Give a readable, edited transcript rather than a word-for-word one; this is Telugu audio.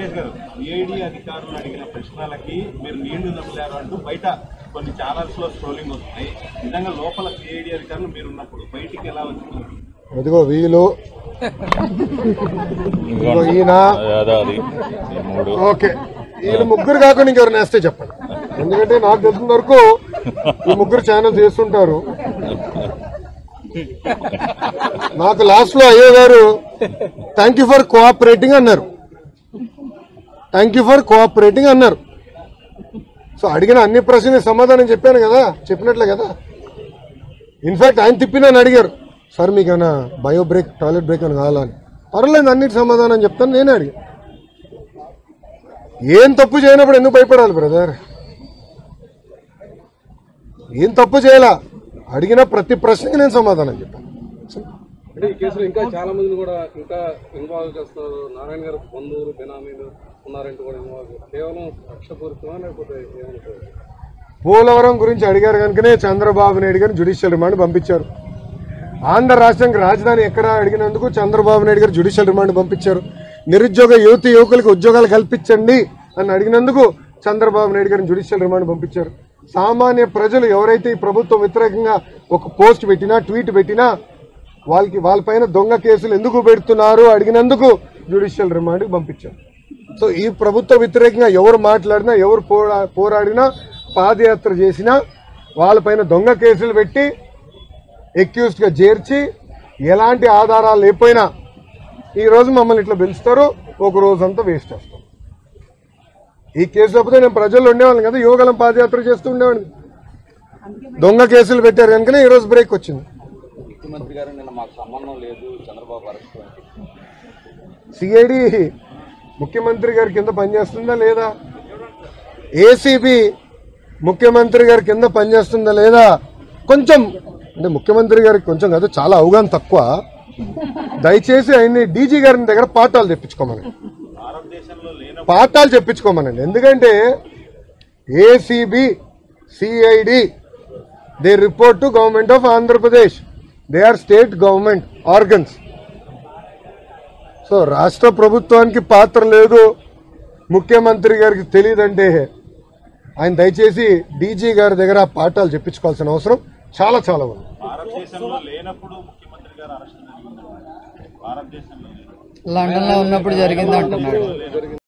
లోకేష్ గారు సిఐడి అధికారులు అడిగిన ప్రశ్నలకి మీరు నీళ్లు నమ్మలేరు అంటూ బయట కొన్ని ఛానల్స్ లో స్ట్రోలింగ్ వస్తున్నాయి. నిజంగా లోపల సిఐడి అధికారులు మీరున్నప్పుడు బయటికి ఎలా వచ్చింది? అదిగో వీళ్ళు ఈయన ఓకే, వీళ్ళు ముగ్గురు కాకుండా ఇంకెవరు నేస్తే చెప్పండి. ఎందుకంటే నాకు తెలిసిన వరకు ఈ ముగ్గురు ఛానల్స్ చేస్తుంటారు. నాకు లాస్ట్ లో అయ్యో గారు థ్యాంక్ యూ ఫర్ కోఆపరేటింగ్ అన్నారు. థ్యాంక్ యూ ఫర్ కోఆపరేటింగ్ అన్నారు. సో అడిగిన అన్ని ప్రశ్నలకు సమాధానం చెప్పాను కదా, చెప్పినట్లే కదా. ఇన్ఫాక్ట్ ఆయన తిప్పినని అడిగారు, సార్ మీకైనా బయో బ్రేక్ టాయిలెట్ బ్రేక్ అని కావాలని. పర్లేదు అన్నిటి సమాధానం చెప్తాను. నేనే అడిగా, ఏం తప్పు చేయనప్పుడు ఎందుకు భయపడాలి బ్రదర్? ఏం తప్పు చేయాలా? అడిగిన ప్రతి ప్రశ్నకి నేను సమాధానం చెప్పాను. అంటే ఈ కేసులో ఇంకా చాలా మందిని కూడా ఇంకా ఇన్వాల్వ్ చేస్తున్నారు. నారాయణ గారు బంధువులు బెనామీలు ఉన్నారంటే కూడా ఇన్వాల్వ్. కేవలం కక్షపూరితమా లేకపోతే ఏమంటారు? పోలవరం గురించి అడిగారు కనుకనే చంద్రబాబు నాయుడు గారిని జ్యుడిషియల్ రిమాండ్ పంపించారు. ఆంధ్ర రాష్ట్రానికి రాజధాని ఎక్కడ అడిగినందుకు చంద్రబాబు నాయుడు గారు జ్యుడిషియల్ రిమాండ్ పంపించారు. నిరుద్యోగ యువకులకు ఉద్యోగాలు కల్పించండి అని అడిగినందుకు చంద్రబాబు నాయుడు గారిని జ్యుడిషియల్ రిమాండ్ పంపించారు. సామాన్య ప్రజలు ఎవరైతే ఈ ప్రభుత్వం వ్యతిరేకంగా ఒక పోస్ట్ పెట్టినా ట్వీట్ పెట్టినా వాళ్ళపైన దొంగ కేసులు ఎందుకు పెడుతున్నారు అడిగినందుకు జ్యుడిషియల్ రిమాండ్ పంపించారు. సో ఈ ప్రభుత్వ వ్యతిరేకంగా ఎవరు మాట్లాడినా, ఎవరు పోరాడినా, పాదయాత్ర చేసినా వాళ్ళపైన దొంగ కేసులు పెట్టి అక్యూజ్డ్ గా చేర్చి ఎలాంటి ఆధారాలు లేకపోయినా ఈ రోజు మమ్మల్ని ఇట్లా పిలుస్తారు, ఒక రోజంతా వేస్ట్ చేస్తాం. ఈ కేసు లేకపోతే నేను ప్రజల్లో ఉండేవాళ్ళం కదా, యువగలం పాదయాత్ర చేస్తూ ఉండేవాడిని. దొంగ కేసులు పెట్టారు కనుకనే ఈ రోజు బ్రేక్ వచ్చింది. ముఖ్యమంత్రి గారు నిన్న మాకు సంబంధం లేదు చంద్రబాబు అరెస్ట్. సిఐడి ముఖ్యమంత్రి గారి కింద పనిచేస్తుందా లేదా? ఏసీబీ ముఖ్యమంత్రి గారి కింద పనిచేస్తుందా లేదా? కొంచెం అంటే ముఖ్యమంత్రి గారికి కొంచెం కాదు, చాలా అవగాహన తక్కువ. దయచేసి ఆయన్ని డీజీ గారి దగ్గర పాఠాలు చెప్పించుకోమనండి, పాఠాలు చెప్పించుకోమనండి. ఎందుకంటే ACB CID they report to government of Andhra Pradesh. They or state government organs. So రాష్ట్ర ప్రభుత్వానికి పాత్ర లేదు, ముఖ్యమంత్రి గారికి తెలియదంటే ఆయన దయచేసి డీజీ గారి దగ్గర పాఠాలు చెప్పించుకోవాల్సిన అవసరం చాలా చాలా ఉంది. లండన్ లో ఉన్నప్పుడు జరిగింది అంటున్నాడు.